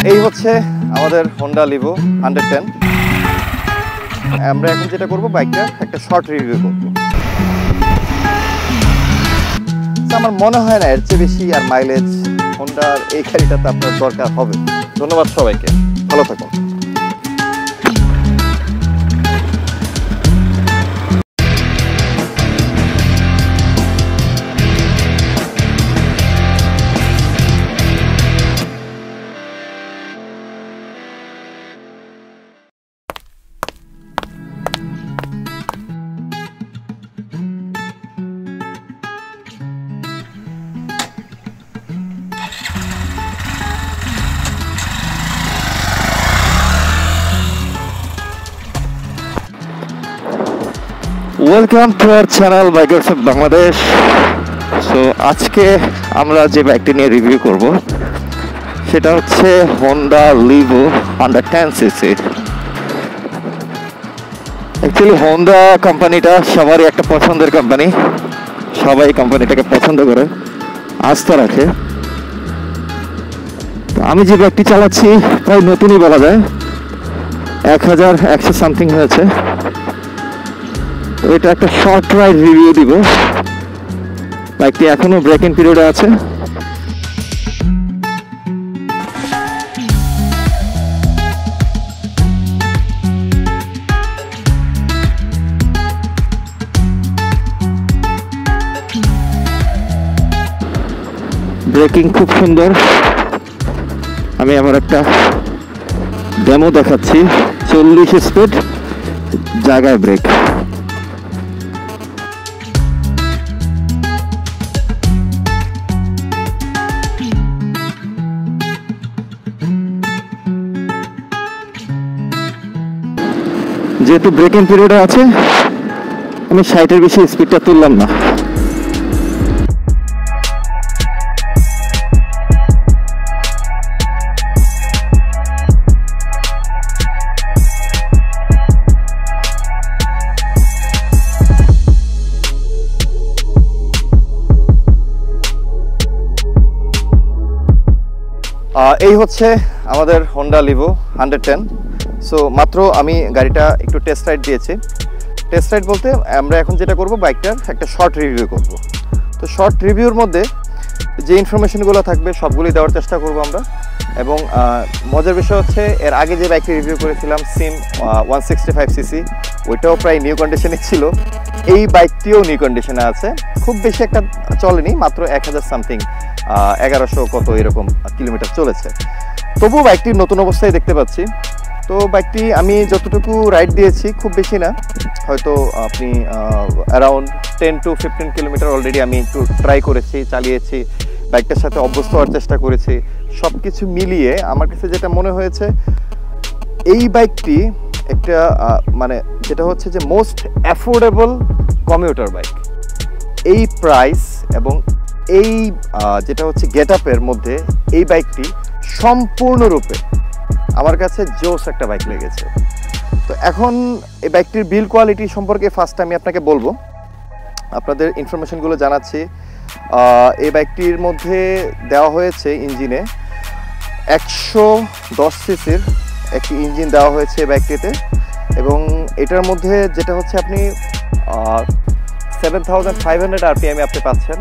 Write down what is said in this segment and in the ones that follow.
এই হচ্ছে আমাদের হোন্ডা লিভো 110। আমরা এখন যেটা করব, বাইকটার একটা শর্ট রিভিউ করব। আমার মনে হয় না এর চেয়ে বেশি আর মাইলেজ হোন্ডার এই গাড়িটাতে আপনার দরকার হবে। ধন্যবাদ সবাইকে, ভালো থাকুন। Welcome to our channel bikers of Bangladesh. So আজকে আমরা যে বাইকটি নিয়ে রিভিউ করব সেটা হচ্ছে Honda Livo 110 CC. Actually Honda কোম্পানিটা সবারই একটা পছন্দের কোম্পানি, সবাই কোম্পানিটাকে পছন্দ করে, আস্থা রাখে। আমি যে বাইকটি চালাচ্ছি প্রায় নতুনই বলা যায়, 1100 সামথিং হয়েছে। এটা একটা শর্ট রাইড রিভিউ দিব। বাইকটি এখনো ব্রেক ইন পিরিয়ডে আছে। ব্রেকিং খুব সুন্দর। আমি আবার একটা ডেমো দেখাচ্ছি। 40 স্পিড, জায়গায় ব্রেক। যেহেতু ব্রেকিং পিরিয়ডে আছে, আমি 60-এর বেশি স্পিডটা তুললাম না। এই হচ্ছে আমাদের হোন্ডা লিভো 110। সো মাত্র আমি গাড়িটা একটু টেস্ট রাইড দিয়েছি। টেস্ট রাইড বলতে আমরা এখন যেটা করব, বাইকটার একটা শর্ট রিভিউ করব। তো শর্ট রিভিউর মধ্যে যে ইনফরমেশনগুলো থাকবে সবগুলোই দেওয়ার চেষ্টা করব আমরা। এবং মজার বিষয় হচ্ছে, এর আগে যে বাইকটি রিভিউ করেছিলাম সিম 165 সিসি, ওইটাও প্রায় নিউ কন্ডিশনে ছিল। এই বাইকটিও নিউ কন্ডিশনে আছে, খুব বেশি একটা চলেনি, মাত্র 1000 সামথিং, 1100 কত এরকম কিলোমিটার চলেছে। তবুও বাইকটি নতুন অবস্থায় দেখতে পাচ্ছি। তো বাইকটি আমি যতটুকু রাইড দিয়েছি, খুব বেশি না, হয়তো আপনি অ্যারাউন্ড 10 to 15 কিলোমিটার অলরেডি আমি একটু ট্রাই করেছি, চালিয়েছি, বাইকটার সাথে অভ্যস্ত হওয়ার চেষ্টা করেছি। সব কিছু মিলিয়ে আমার কাছে যেটা মনে হয়েছে, এই বাইকটি একটা মানে যেটা হচ্ছে যে মোস্ট অ্যাফোর্ডেবল কমিউটার বাইক। এই প্রাইস এবং এই যেটা হচ্ছে গেট আপের মধ্যে এই বাইকটি সম্পূর্ণরূপে আমার কাছে জোস একটা বাইক লেগেছে। তো এখন এই বাইকটির বিল কোয়ালিটি সম্পর্কে ফার্স্ট আমি আপনাকে বলবো, আপনাদের ইনফরমেশনগুলো জানাচ্ছি। এই বাইকটির মধ্যে দেওয়া হয়েছে ইঞ্জিনে 110 সিসির একটি ইঞ্জিন দেওয়া হয়েছে এই বাইকটিতে। এবং এটার মধ্যে যেটা হচ্ছে আপনি 7500 RPM আপনি পাচ্ছেন,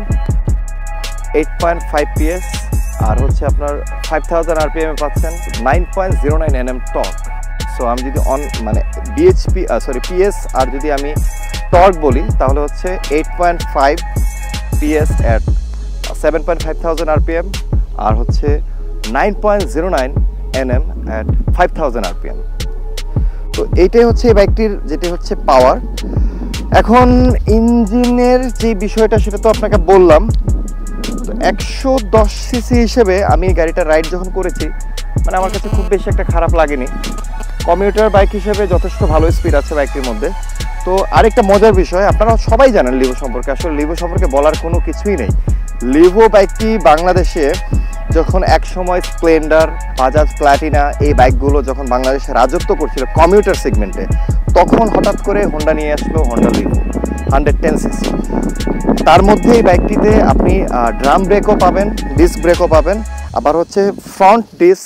8.5 PS, আর হচ্ছে আপনার 5000 RPM পাচ্ছেন 9.09 Nm টর্ক। সো আমি যদি মানে PS আর যদি আমি টর্ক বলি, তাহলে হচ্ছে 8.5 PS at 7,500 RPM, আর হচ্ছে 9.09 Nm at 5000 RPM। তো এইটাই হচ্ছে এই বাইকটির যেটি হচ্ছে পাওয়ার। এখন ইঞ্জিনের যে বিষয়টা সেটা তো আপনাকে বললাম। তো 110 সিসি হিসেবে আমি গাড়িটা রাইড যখন করেছি, মানে আমার কাছে খুব বেশি একটা খারাপ লাগেনি। কমিউটার বাইক হিসেবে যথেষ্ট ভালো স্পিড আছে বাইকটির মধ্যে। তো আরেকটা মজার বিষয়, আপনারা সবাই জানেন লিভো সম্পর্কে, আসলে লিভো সম্পর্কে বলার কোনো কিছুই নেই। লিভো বাইকটি বাংলাদেশে যখন এক সময় স্প্লেন্ডার, বাজাজ প্লাটিনা এই বাইকগুলো যখন বাংলাদেশে রাজত্ব করছিল কমিউটার সেগমেন্টে, তখন হঠাৎ করে হোন্ডা নিয়ে আসলো হোন্ডা লিভো 110 সিসি। তার মধ্যে এই বাইকটিতে আপনি ড্রাম ব্রেকও পাবেন, ডিস্ক ব্রেকও পাবেন, আবার হচ্ছে front disc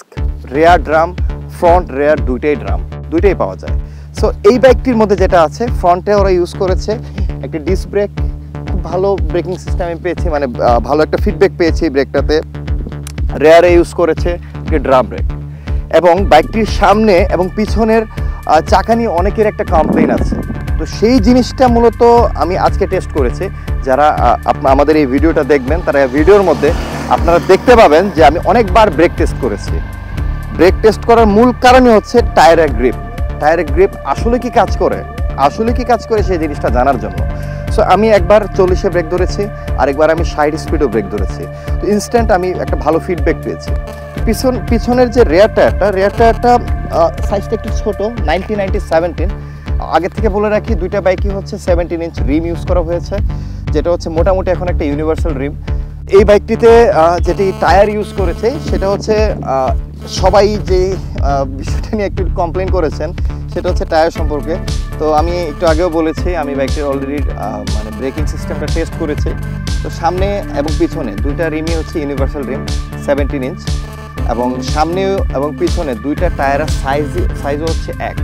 rear drum, front rear দুইটাই পাওয়া যায়। সো এই বাইকটির মধ্যে যেটা আছে, ফ্রন্টে ওরা ইউজ করেছে একটি ডিস্ক ব্রেক, খুব ভালো ব্রেকিং সিস্টেম আমি পেয়েছি, মানে ভালো একটা ফিডব্যাক পেয়েছি ব্রেকটাতে। রেয়ারে ইউজ করেছে একটি ড্রাম ব্রেক, এবং বাইকটির সামনে এবং পিছনের চাকা নিয়ে অনেকের একটা কমপ্লেইন আছে। তো সেই জিনিসটা মূলত আমি আজকে টেস্ট করেছি। যারা আমাদের এই ভিডিওটা দেখবেন, তারা ভিডিওর মধ্যে আপনারা দেখতে পাবেন যে আমি অনেকবার ব্রেক টেস্ট করেছি। ব্রেক টেস্ট করার মূল কারণই হচ্ছে টায়ারের গ্রিপ আসলে কি কাজ করে সেই জিনিসটা জানার জন্য। সো আমি একবার 40-এ ব্রেক ধরেছি, আরেকবার আমি 60 স্পিডও ব্রেক ধরেছি। তো ইনস্ট্যান্ট আমি একটা ভালো ফিডব্যাক পেয়েছি। পিছনের যে রেয়ার টায়ারটা সাইজটা একটু ছোট, 90-17। আগে থেকে বলে রাখি, দুইটা বাইকই হচ্ছে 17 ইঞ্চ রিম ইউজ করা হয়েছে, যেটা হচ্ছে মোটামুটি এখন একটা ইউনিভার্সাল রিম। এই বাইকটিতে যেটি টায়ার ইউজ করেছে সেটা হচ্ছে সবাই যে বিষয়টা নিয়ে একটু কমপ্লেন করেছেন, সেটা হচ্ছে টায়ার সম্পর্কে। তো আমি একটু আগেও বলেছি, আমি বাইকটির অলরেডি মানে ব্রেকিং সিস্টেমটা টেস্ট করেছি। তো সামনে এবং পিছনে দুইটা রিমই হচ্ছে ইউনিভার্সাল রিম, 17 ইঞ্চ, এবং সামনে এবং পিছনে দুইটা টায়ারের সাইজও হচ্ছে এক।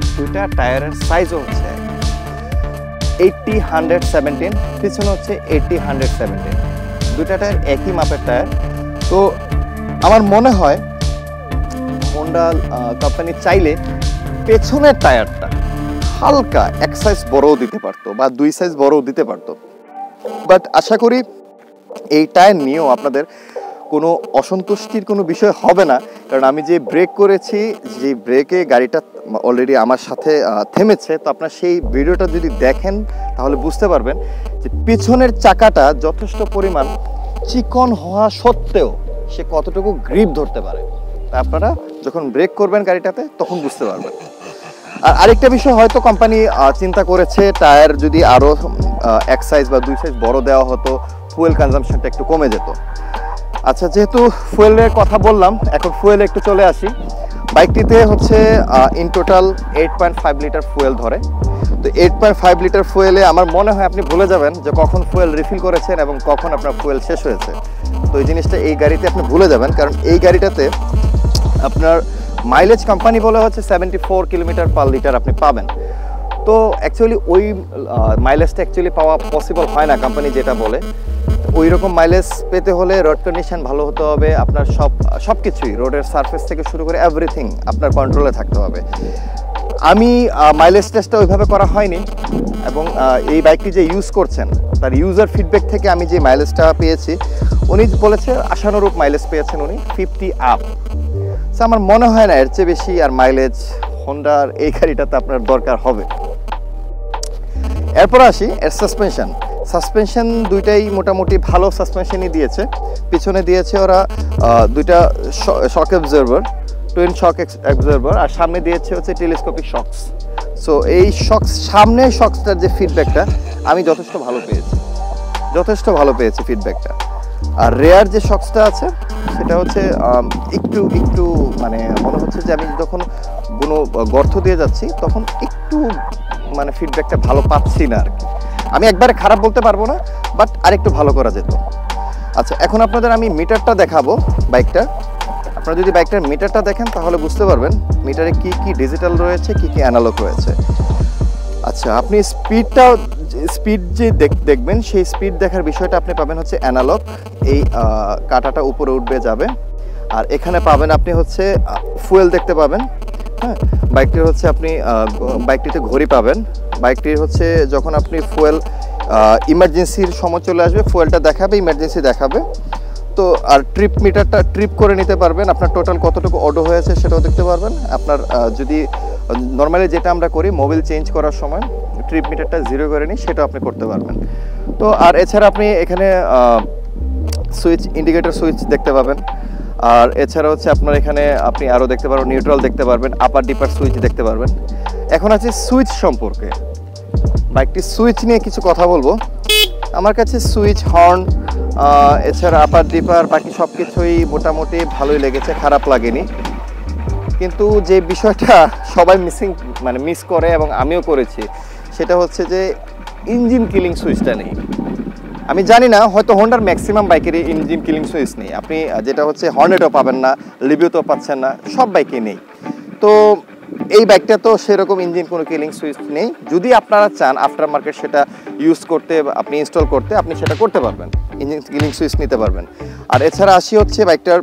80-117, পিছনে হচ্ছে 80-117, দুইটা টায়ার একই মাপের টায়ার। তো আমার মনে হয় হোন্ডা কোম্পানি চাইলে পেছনের টায়ারটা হালকা এক সাইজ বড়ও দিতে পারতো, বা 2 সাইজ বড়ও দিতে পারতো। বাট আশা করি এই টায়ার নিয়েও আপনাদের কোনো অসন্তুষ্টির কোনো বিষয় হবে না, কারণ আমি যে ব্রেক করেছি, যে ব্রেকে গাড়িটা অলরেডি আমার সাথে থেমেছে। তো আপনার সেই ভিডিওটা যদি দেখেন তাহলে বুঝতে পারবেন যে পিছনের চাকাটা যথেষ্ট পরিমাণ চিকন হওয়া সত্ত্বেও সে কতটুকু গ্রিপ ধরতে পারে। তা আপনারা যখন ব্রেক করবেন গাড়িটাতে তখন বুঝতে পারবেন। আর আরেকটা বিষয়, হয়তো কোম্পানি চিন্তা করেছে টায়ার যদি আরও 1 সাইজ বা 2 সাইজ বড় দেওয়া হতো, ফুয়েল কনজাম্পশনটা একটু কমে যেত। আচ্ছা, যেহেতু ফুয়েলের কথা বললাম, এখন ফুয়েলে একটু চলে আসি। বাইকটিতে হচ্ছে ইন টোটাল 8.5 লিটার ফুয়েল ধরে। তো 8.5 লিটার ফুয়েলে আমার মনে হয় আপনি ভুলে যাবেন যে কখন ফুয়েল রিফিল করেছেন এবং কখন আপনার ফুয়েল শেষ হয়েছে। তো এই জিনিসটা এই গাড়িতে আপনি ভুলে যাবেন, কারণ এই গাড়িটাতে আপনার মাইলেজ কোম্পানি বলে হচ্ছে 74 কিলোমিটার পার লিটার আপনি পাবেন। তো অ্যাকচুয়ালি ওই মাইলেজটা অ্যাকচুয়ালি পাওয়া পসিবল হয় না, কোম্পানি যেটা বলে। ওই রকম মাইলেজ পেতে হলে রোড কন্ডিশন ভালো হতে হবে, আপনার সব কিছুই, রোডের সারফেস থেকে শুরু করে এভরিথিং আপনার কন্ট্রোলে থাকতে হবে। আমি মাইলেজ টেস্টটা ওইভাবে করা হয়নি, এবং এই বাইকটি যে ইউজ করছেন তার ইউজার ফিডব্যাক থেকে আমি যে মাইলেজটা পেয়েছি, উনি বলেছে আশানুরূপ মাইলেজ পেয়েছেন উনি, 50 আপ। সো আমার মনে হয় না এর চেয়ে বেশি আর মাইলেজ হোন্ডার এই গাড়িটাতে আপনার দরকার হবে। এরপর আসি এর সাসপেনশন দুইটাই মোটামুটি ভালো সাসপেনশনই দিয়েছে। পিছনে দিয়েছে ওরা দুইটা shock absorber, twin shock absorber, আর সামনে দিয়েছে হচ্ছে টেলিস্কোপিক শকস। সো এই সামনের শকসটার যে ফিডব্যাকটা আমি যথেষ্ট ভালো পেয়েছি ফিডব্যাকটা। আর রেয়ার যে শকসটা আছে সেটা হচ্ছে একটু মানে মনে হচ্ছে যে আমি যখন কোনো গর্ত দিয়ে যাচ্ছি তখন একটু মানে ফিডব্যাকটা ভালো পাচ্ছি না আর কি। আমি একবারে খারাপ বলতে পারবো না, বাট আরেকটু ভালো করা যেত। আচ্ছা, এখন আপনাদের আমি মিটারটা দেখাবো বাইকটার। আপনারা যদি বাইকটার মিটারটা দেখেন তাহলে বুঝতে পারবেন মিটারে কি কি ডিজিটাল রয়েছে, কি কি অ্যানালগ রয়েছে। আচ্ছা, আপনি স্পিড যে দেখবেন, সেই স্পিড দেখার বিষয়টা আপনি পাবেন হচ্ছে অ্যানালগ। এই কাঁটাটা উপরে উঠবে যাবে, আর এখানে পাবেন আপনি হচ্ছে ফুয়েল দেখতে পাবেন। হ্যাঁ, বাইকটির হচ্ছে আপনি বাইকটিতে ঘড়ি পাবেন। বাইকটির হচ্ছে যখন আপনি ফুয়েল ইমার্জেন্সির সময় চলে আসবে, ফুয়েলটা দেখাবে, ইমার্জেন্সি দেখাবে। তো আর ট্রিপ মিটারটা ট্রিপ করে নিতে পারবেন, আপনার টোটাল কতটুকু অটো হয়েছে সেটাও দেখতে পারবেন। আপনার যদি নর্মালি যেটা আমরা করি মোবিল চেঞ্জ করার সময় ট্রিপ মিটারটা 0 করে নিই, সেটা আপনি করতে পারবেন। তো আর এছাড়া আপনি এখানে সুইচ, ইন্ডিকেটর সুইচ দেখতে পাবেন। আর এছাড়া হচ্ছে আপনার এখানে আপনি আরও দেখতে পারবেন নিউট্রাল দেখতে পারবেন, আপার ডিপার সুইচ দেখতে পারবেন। এখন আছে সুইচ সম্পর্কে। বাইকটির সুইচ নিয়ে কিছু কথা বলবো। আমার কাছে সুইচ, হর্ন, এছাড়া আপার ডিপার বাকি সব কিছুই মোটামুটি ভালোই লেগেছে, খারাপ লাগেনি। কিন্তু যে বিষয়টা সবাই মিস করে এবং আমিও করেছি, সেটা হচ্ছে যে ইঞ্জিন কিলিং সুইচটা নেই। আমি জানি না, হয়তো হোন্ডার ম্যাক্সিমাম বাইকেরই ইঞ্জিন কিলিং সুইচ নেই। আপনি যেটা হচ্ছে হর্নেটও পাবেন না, লিভিওতেও পাচ্ছেন না, সব বাইকে নেই। তো এই বাইকটা তো সেরকম ইঞ্জিন কোনো কিলিং সুইচ নেই। যদি আপনারা চান আফটার মার্কেট সেটা ইউজ করতে, আপনি ইনস্টল করতে, আপনি সেটা করতে পারবেন, ইঞ্জিন কিলিং সুইচ নিতে পারবেন। আর এছাড়া আসি হচ্ছে বাইকটার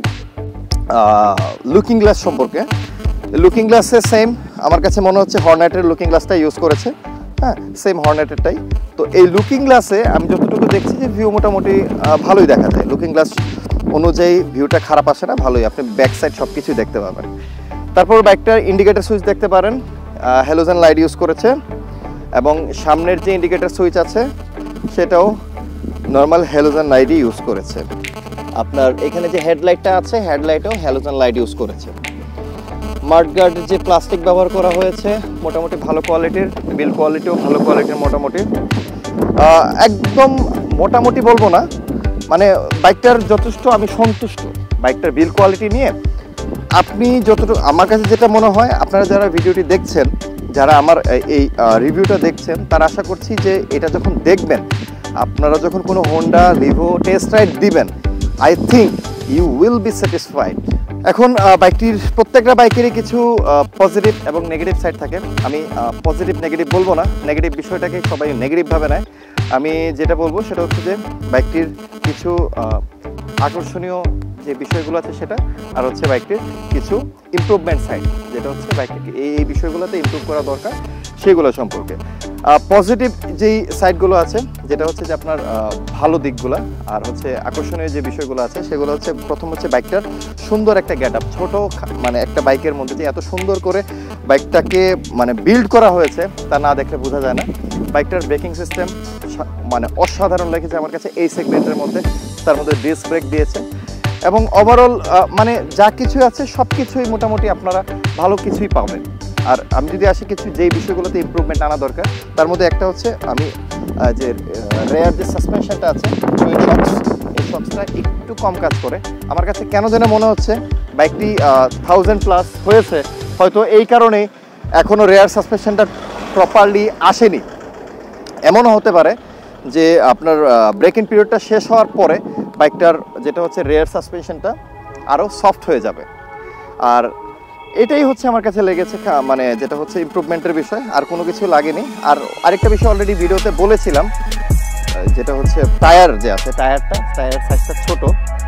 লুকিং গ্লাস সম্পর্কে। লুকিং গ্লাসে সেম আমার কাছে মনে হচ্ছে হর্নেটের লুকিং গ্লাসটা ইউজ করেছে, হ্যাঁ সেম হর্নেটেরটাই। তো এই লুকিং গ্লাসে আমি যতটুকু দেখছি যে ভিউ মোটামুটি ভালোই দেখা যায়। লুকিং গ্লাস অনুযায়ী ভিউটা খারাপ আসে না, ভালোই, আপনি ব্যাক সাইড সব কিছুই দেখতে পাবেন। তারপর বাইকটার ইন্ডিকেটর সুইচ দেখতে পারেন, হ্যালোজেন লাইট ইউজ করেছে, এবং সামনের যে ইন্ডিকেটর সুইচ আছে সেটাও নর্মাল হ্যালোজেন লাইটই ইউজ করেছে। আপনার এখানে যে হেডলাইটটা আছে, হেডলাইটেও হ্যালোজেন লাইট ইউজ করেছে। মাডগার্ডের যে প্লাস্টিক ব্যবহার করা হয়েছে মোটামুটি ভালো কোয়ালিটির, বিল কোয়ালিটিও ভালো কোয়ালিটির মোটামুটি। একদম মোটামুটি বলবো না, মানে বাইকটার যথেষ্ট আমি সন্তুষ্ট বাইকটার বিল কোয়ালিটি নিয়ে। আপনি যতটুকু আমার কাছে যেটা মনে হয়, আপনারা যারা ভিডিওটি দেখছেন, যারা আমার এই রিভিউটা দেখছেন, তারা আশা করছি যে এটা যখন দেখবেন, আপনারা যখন কোনো হোন্ডা লিভো টেস্ট রাইড দিবেন, I think you will be satisfied. এখন বাইকটির প্রত্যেকটা বাইকেরই কিছু পজিটিভ এবং নেগেটিভ সাইড থাকে। আমি পজিটিভ নেগেটিভ বলবো না, নেগেটিভ বিষয়টাকে সবাই নেগেটিভভাবে নেয়। আমি যেটা বলবো সেটা হচ্ছে যে বাইকটির কিছু আকর্ষণীয় যে বিষয়গুলো আছে সেটা, আর হচ্ছে বাইকটির কিছু ইমপ্রুভমেন্ট সাইড, যেটা হচ্ছে বাইকটিকে এই বিষয়গুলোতে ইমপ্রুভ করা দরকার, সেগুলো সম্পর্কে। পজিটিভ যেই সাইডগুলো আছে, যেটা হচ্ছে যে আপনার ভালো দিকগুলো আর হচ্ছে আকর্ষণীয় যে বিষয়গুলো আছে, সেগুলো হচ্ছে প্রথম হচ্ছে বাইকটার সুন্দর একটা গেট আপ। ছোটো মানে একটা বাইকের মধ্যে যে এত সুন্দর করে বাইকটাকে মানে বিল্ড করা হয়েছে, তা না দেখলে বোঝা যায় না। বাইকটার ব্রেকিং সিস্টেম মানে অসাধারণ লেগেছে আমার কাছে এই সেগমেন্টের মধ্যে। তার মধ্যে ডিস্ক ব্রেক দিয়েছে, এবং ওভারঅল মানে যা কিছু আছে সব কিছুই মোটামুটি আপনারা ভালো কিছুই পাবেন। আর আমি যদি আসি কিছু যেই বিষয়গুলোতে ইমপ্রুভমেন্ট আনা দরকার, তার মধ্যে একটা হচ্ছে আমি যে রেয়ার যে সাসপেনশনটা আছে, এই শক্সটা একটু কম কাজ করে আমার কাছে। কেন যেন মনে হচ্ছে বাইকটি 1000+ হয়েছে, হয়তো এই কারণেই এখনও রেয়ার সাসপেনশনটা প্রপারলি আসেনি। এমনও হতে পারে যে আপনার ব্রেকিং পিরিয়ডটা শেষ হওয়ার পরে বাইকটার যেটা হচ্ছে রেয়ার সাসপেনশনটা আরও সফট হয়ে যাবে। আর এটাই হচ্ছে আমার কাছে লেগেছে মানে যেটা হচ্ছে ইমপ্রুভমেন্টের বিষয়, আর কোনো কিছু লাগেনি। আর আরেকটা বিষয় অলরেডি ভিডিওতে বলেছিলাম, যেটা হচ্ছে টায়ার যে আছে, টায়ারের সাইজটা ছোট।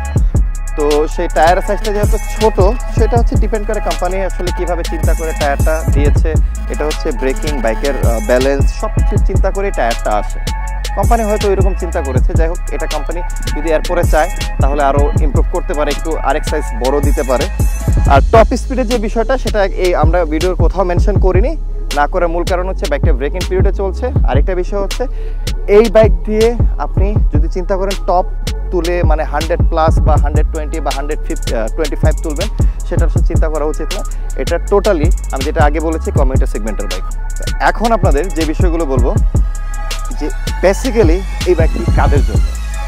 তো সেই টায়ারের সাইজটা যেহেতু ছোট, সেটা হচ্ছে ডিপেন্ড করে কোম্পানি আসলে কিভাবে চিন্তা করে টায়ারটা দিয়েছে। এটা হচ্ছে ব্রেকিং, বাইকের ব্যালেন্স সব কিছু চিন্তা করে টায়ারটা আসে। কোম্পানি হয়তো এরকম চিন্তা করেছে। যাই হোক, এটা কোম্পানি যদি এরপরে চায় তাহলে আরও ইমপ্রুভ করতে পারে, একটু আরেক সাইজ বড় দিতে পারে। আর টপ স্পিডের যে বিষয়টা, সেটা এই আমরা ভিডিওর কোথাও মেনশন করিনি, না করার মূল কারণ হচ্ছে বাইকটা ব্রেকিং পিরিয়ডে চলছে। আরেকটা বিষয় হচ্ছে এই বাইক দিয়ে আপনি যদি চিন্তা করেন টপ তুলে মানে 100+ বা 120 বা 125 তুলবেন, সেটা আসলে চিন্তা করা উচিত না। এটা টোটালি আমি যেটা আগে বলেছি কমিউটার সেগমেন্টের বাইক। এখন আপনাদের যে বিষয়গুলো বলবো, যে বেসিক্যালি এই বাইকটি কাদের জন্য।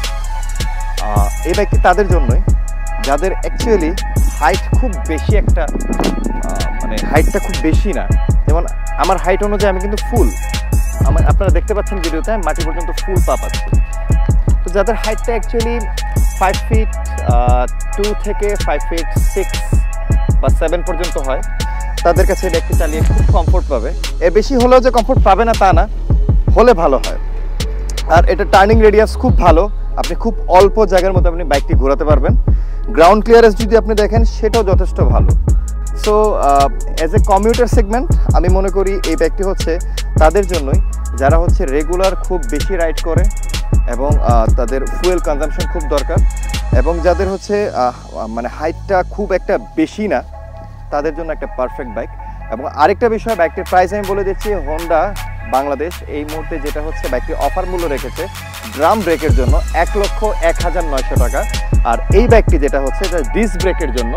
এই বাইকটি তাদের জন্যই যাদের অ্যাকচুয়ালি হাইট খুব বেশি একটা মানে হাইটটা খুব বেশি না। যেমন আমার হাইট অনুযায়ী আমি কিন্তু ফুল, আপনারা দেখতে পাচ্ছেন ভিডিওতে, আমি মাটি পর্যন্ত ফুল পা পাচ্ছি। তো যাদের হাইটটা অ্যাকচুয়ালি 5 ফিট 2 থেকে 5 ফিট 6 বা 7 পর্যন্ত হয়, তাদের কাছে বাইকটি চালিয়ে খুব কমফোর্ট পাবে। এর বেশি হলেও যে কমফোর্ট পাবে না তা না, হলে ভালো হয়। আর এটা টার্নিং রেডিয়াস খুব ভালো, আপনি খুব অল্প জায়গার মধ্যে আপনি বাইকটি ঘোরাতে পারবেন। গ্রাউন্ড ক্লিয়ারেন্স যদি আপনি দেখেন, সেটাও যথেষ্ট ভালো। So as a commuter segment আমি মনে করি এই বাইকটি হচ্ছে তাদের জন্যই, যারা হচ্ছে রেগুলার খুব বেশি রাইড করে এবং তাদের ফুয়েল কনজাম্পশন খুব দরকার, এবং যাদের হচ্ছে মানে হাইটটা খুব একটা বেশি না, তাদের জন্য একটা পারফেক্ট বাইক। এবং আরেকটা বিষয়, বাইকটির প্রাইস আমি বলে দিচ্ছি। হোন্ডা বাংলাদেশ এই মুহূর্তে যেটা হচ্ছে বাইকটি অফার মূল্য রেখেছে ড্রাম ব্রেকের জন্য 1,01,900 টাকা। আর এই বাইকটি যেটা হচ্ছে ডিস্ক ব্রেকের জন্য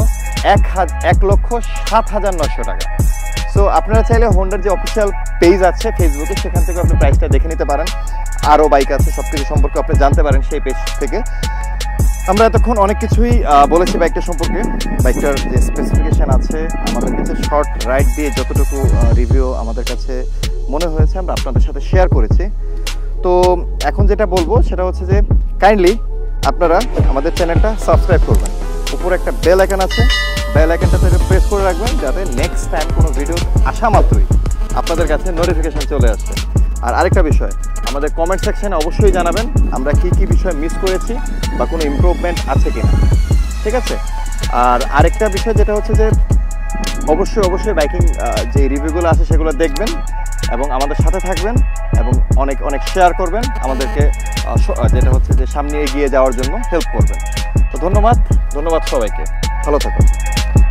1,07,900 টাকা। সো আপনারা চাইলে হোন্ডার যে অফিসিয়াল পেজ আছে ফেসবুকে, সেখান থেকে আপনি প্রাইসটা দেখে নিতে পারেন। আরও বাইক আছে, সব কিছু সম্পর্কে আপনি জানতে পারেন সেই পেজ থেকে। আমরা এতক্ষণ অনেক কিছুই বলেছি বাইকটা সম্পর্কে। বাইকটার যে স্পেসিফিকেশান আছে, আমাদের কাছে শর্ট রাইড দিয়ে যতটুকু রিভিউ আমাদের কাছে মনে হয়েছে আমরা আপনাদের সাথে শেয়ার করেছি। তো এখন যেটা বলবো সেটা হচ্ছে যে কাইন্ডলি আপনারা আমাদের চ্যানেলটা সাবস্ক্রাইব করবেন। উপরে একটা বেল আইকন আছে, বেল আইকনটাতে প্রেস করে রাখবেন যাতে নেক্সট টাইম কোনো ভিডিও আসা মাত্রই আপনাদের কাছে নোটিফিকেশন চলে আসবে। আর আরেকটা বিষয়, আমাদের কমেন্ট সেকশনে অবশ্যই জানাবেন আমরা কি কি বিষয় মিস করেছি বা কোনো ইমপ্রুভমেন্ট আছে কিনা, ঠিক আছে? আর আরেকটা বিষয় যেটা হচ্ছে যে অবশ্যই বাইকিং যে রিভিউগুলো আছে সেগুলো দেখবেন এবং আমাদের সাথে থাকবেন এবং অনেক অনেক শেয়ার করবেন, আমাদেরকে যেটা হচ্ছে যে সামনে এগিয়ে যাওয়ার জন্য হেল্প করবেন। তো ধন্যবাদ সবাইকে, ভালো থাকুন।